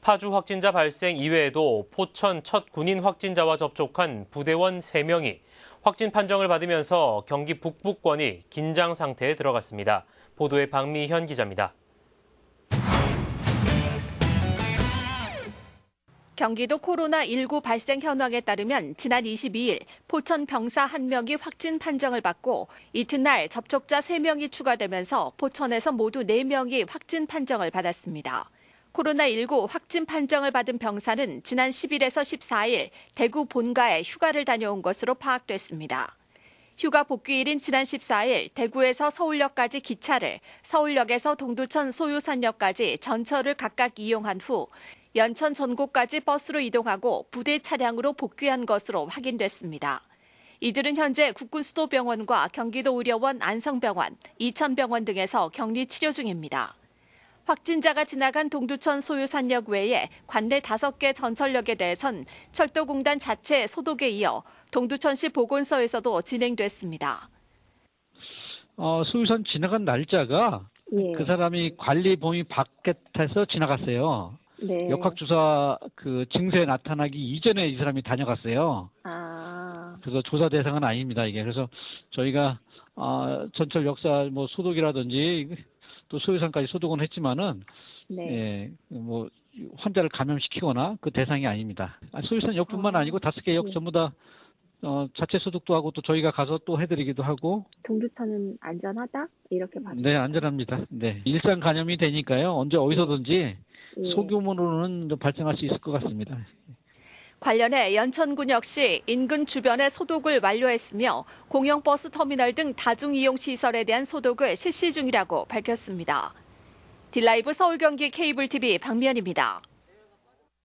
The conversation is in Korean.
파주 확진자 발생 이외에도 포천 첫 군인 확진자와 접촉한 부대원 3명이 확진 판정을 받으면서 경기 북부권이 긴장 상태에 들어갔습니다. 보도에 박미현 기자입니다. 경기도 코로나19 발생 현황에 따르면 지난 22일 포천 병사 1명이 확진 판정을 받고 이튿날 접촉자 3명이 추가되면서 포천에서 모두 4명이 확진 판정을 받았습니다. 코로나19 확진 판정을 받은 병사는 지난 10일에서 14일 대구 본가에 휴가를 다녀온 것으로 파악됐습니다. 휴가 복귀일인 지난 14일 대구에서 서울역까지 기차를, 서울역에서 동두천 소유산역까지 전철을 각각 이용한 후 연천 전곡까지 버스로 이동하고 부대 차량으로 복귀한 것으로 확인됐습니다. 이들은 현재 국군수도병원과 경기도의료원 안성병원, 이천병원 등에서 격리 치료 중입니다. 확진자가 지나간 동두천 소유산역 외에 관내 5개 전철역에 대해선 철도공단 자체 소독에 이어 동두천시 보건소에서도 진행됐습니다. 소유산 지나간 날짜가 그 사람이 관리 범위 밖에서 지나갔어요. 네. 역학조사 증세 나타나기 이전에 이 사람이 다녀갔어요. 그래서 조사 대상은 아닙니다, 이게. 그래서 저희가, 전철 역사 소독이라든지 또 소유산까지 소독은 했지만은, 네. 환자를 감염시키거나 그 대상이 아닙니다. 소유산 역뿐만 아니고 5개 역 전부 다, 자체 소독도 하고 또 저희가 가서 또 해드리기도 하고. 동두천은 안전하다? 이렇게 봐요. 네, 안전합니다. 네. 일상 감염이 되니까요. 언제 어디서든지 소규모로는 발생할 수 있을 것 같습니다. 관련해 연천군 역시 인근 주변의 소독을 완료했으며 공영버스 터미널 등 다중이용시설에 대한 소독을 실시 중이라고 밝혔습니다. 딜라이브 서울 경기 케이블TV 박미연입니다.